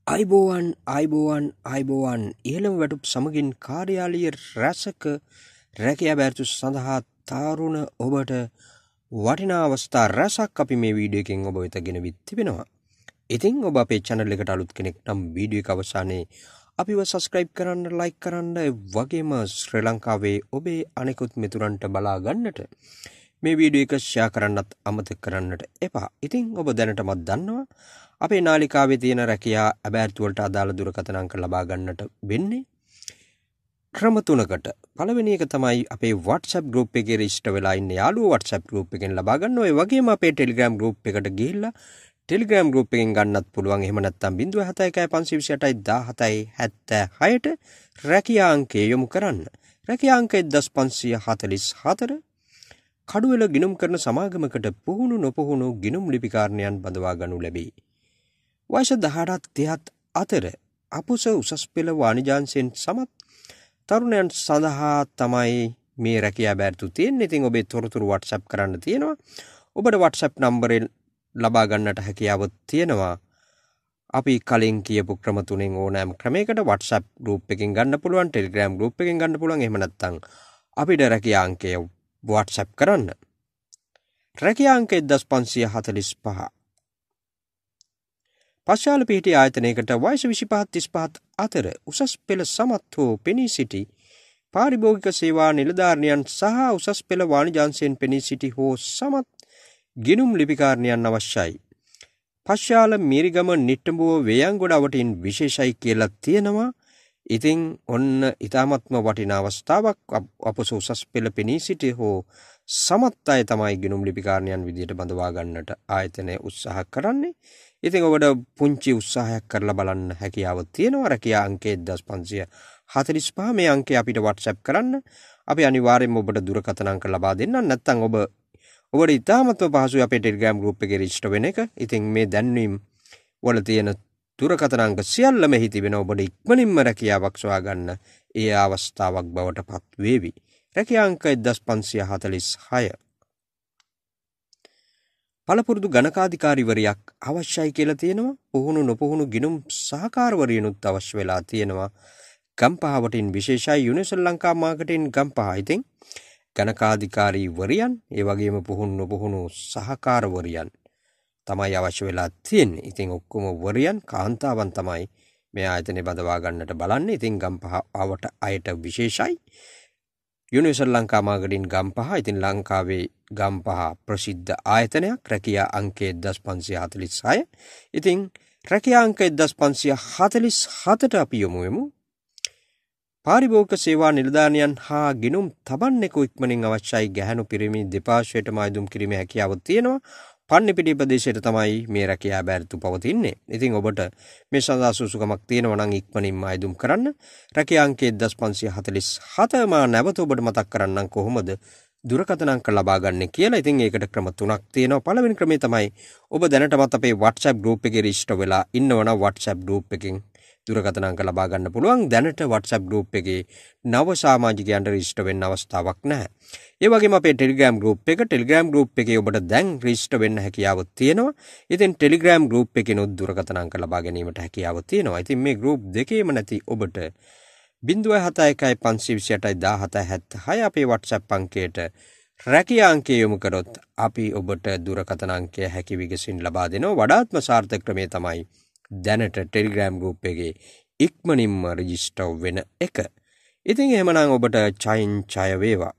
අයිබෝවන් ඉහළම වැටුප් සමගින් කාර්යාලීය රැසක රැකියා බැරිතු සඳහා තාරුණ ඔබට වටිනා අවස්ථා රැසක් අපි මේ වීඩියෝ එකෙන් ඔබ වෙත ගෙනවිත් තිබෙනවා. ඉතින් ඔබ අපේ channel එකට අලුත් කෙනෙක් නම් වීඩියෝ එක අවසානයේ අපිව subscribe කරන්න, like කරන්න, වගේම ශ්‍රී ලංකාවේ ඔබේ අනෙකුත් මිතුරන්ට බලා ගන්නට මේ වීඩියෝ එක share කරන්නත් අමතක කරන්නට එපා. ඉතින් ඔබ දැනටමත් දන්නවා අපේ නාලිකාවේ තියෙන රැකියා අබෑර්තු වලට අදාළ දුරකථන අංක ලබා ගන්නට වෙන්නේ ක්‍රම තුනකට. පළවෙනි එක තමයි අපේ WhatsApp group එකේ register වෙලා ඉන්න යාළුවෝ WhatsApp group එකෙන් ලබා ගන්න. ඔය වගේම අපේ Telegram group එකට ගිහිල්ලා Telegram group එකෙන් ගන්නත් පුළුවන්. එහෙම නැත්නම් 071511777ට රැකියා අංකය යොමු කරන්න. රැකියා අංකය 1544 කඩුවෙල ගිණුම් කරන සමාගමකට පුහුණු නොපුහුණු ගිණුම් ලිපිකාරණයන් බඳවා ගනු ලැබේ. වයස 18-30 අතර අපොස උසස් පෙළ වාණිජාංශයෙන් සමත් තරුණයන් සඳහා තමයි මේ රැකියා බැරිතු තියෙන්නේ. ඉතින් ඔබේ තොරතුරු WhatsApp කරන්න තියෙනවා. ඔබට WhatsApp නම්බරේ ලබා ගන්නට හැකියාව තියෙනවා. අපි කලින් කියපු ක්‍රම තුනෙන් ඕනෑම ක්‍රමයකට WhatsApp group එකෙන් ගන්න පුළුවන්, Telegram group එකෙන් ගන්න පුළුවන්. එහෙම නැත්නම් අපිට රැකියා අංකය WhatsApp කරන්න. රැකියා අංකය 1545. පස්යාල පිහිටි ආයතනයකට වයස 25-35 අතර උසස් පෙළ සමත් හෝ පෙනී සිටි පාරිභෝගික සේවා නිලධාරියන් සහ උසස් පෙළ වාණිජාංශයෙන් පෙනී සිටි හෝ සමත් ගිණුම් ලිපිකාරණයන් අවශ්‍යයි. පස්යාල මීරිගම නිට්ටඹුව වේයන්ගොඩ අවටින් විශේෂයි කියලා තියෙනවා. ඉතින් ඔන්න ඊ타මත්ම වටිනා අවස්ථාවක්. අපොස උසස් පෙළ පෙනී සිටි හෝ සමත් අය තමයි ගිණුම් ලිපිකාරණයන් විදියට බඳවා ගන්නට ආයතනය උත්සාහ කරන්නේ. ඉතින් ඔබට පුංචි උත්සාහයක් කරලා බලන්න හැකියාව තියෙනවා. රැකියා අංකය 1545. මේ අංකය අපිට WhatsApp කරන්න. අපි අනිවාර්යයෙන්ම ඔබට දුරකථන අංක ලබා දෙන්නම්. නැත්නම් ඔබට ඉතාමත්ම පහසුයි අපේ Telegram group එකේ register වෙන එක. ඉතින් මේ දැන්වීම් වල තියෙන දුරකථන අංක සියල්ලම එහි තිබෙන ඔබට ඉක්මනින්ම රැකියාවක් සොයා ගන්න ඒ අවස්ථාවක් බවට පත් වේවි. රැකියා අංකය 1546. පළපුරුදු ගණකාධිකාරිවරයක් අවශ්‍යයි කියලා තියෙනවා. පුහුණු නොපුහුණු ගිණුම් සහකාරවරියනුත් අවශ්‍ය වෙලා තියෙනවා. ගම්පහවටින් විශේෂයි යුනිවර්සල් ලංකා මාර්කටින් ගම්පහ. ඉතින් ගණකාධිකාරිවරියන් ඒ වගේම පුහුණු නොපුහුණු සහකාරවරියන් තමයි අවශ්‍ය වෙලා තියෙන්නේ. ඉතින් ඔක්කොම වරියන් කාන්තාවන් තමයි මේ ආයතනේ බඳවා ගන්නට බලන්නේ. ඉතින් ගම්පහ ආවට අයට විශේෂයි. Universal Lanka marketing Gampaha. ඉතින් ලංකාවේ ගම්පහ ප්‍රසිද්ධ ආයතනයක්. රැකියා අංකය 1546. ඉතින් රැකියා අංකය 1547ට අපි යමු. පාරිභෝගික සේවා නිලධාරියන් හා ගිණුම් තබන්නෙකු ඉක්මනින් අවශ්‍යයි. ගැහැණු පිරිමි දෙපාර්ශ්වයටම අයදුම් කිරීමේ හැකියාව තියෙනවා. පන්නිපිටිය ප්‍රදේශයට තමයි මේ රැකියා බැරිතු පවතින්නේ. ඉතින් ඔබට මේ සඳහා සුසුකමක් තියෙනවා නම් ඉක්මනින්ම අයදුම් කරන්න. රැකියා අංකය 1547. මා නැවත ඔබට මතක් කරන්නම් කොහොමද දුරකථන අංක ලබා ගන්න කියලා. ඉතින් ඒකට ක්‍රම තුනක් තියෙනවා. පළවෙනි ක්‍රමය තමයි ඔබ දැනටමත් අපේ WhatsApp group එකේ register වෙලා ඉන්නවනම් WhatsApp group එකෙන් දුරකථන අංක ලබා ගන්න පුළුවන්. දැනට WhatsApp group එකේ නව සමාජිකයන්ට register වෙන්න අවස්ථාවක් නැහැ. ඒ වගේම අපේ Telegram group එකේ ඔබට දැන් register වෙන්න හැකියාව තියෙනවා. ඉතින් Telegram group එකේනොත් දුරකථන අංක ලබා ගැනීමට හැකියාව තියෙනවා. ඉතින් මේ group දෙකේම නැති ඔබට 07152871776 අපේ WhatsApp අංකයට රැකියා අංකය යොමු කරොත් අපි ඔබට දුරකථන අංකය හැකි විගසින් ලබා දෙනවා. වඩාත්ම සාර්ථක ක්‍රමය තමයි දැනට Telegram group එකේ ඉක්මනින්ම register වෙන එක. ඉතින් එහෙමනම් ඔබට චයින් චය වේවා.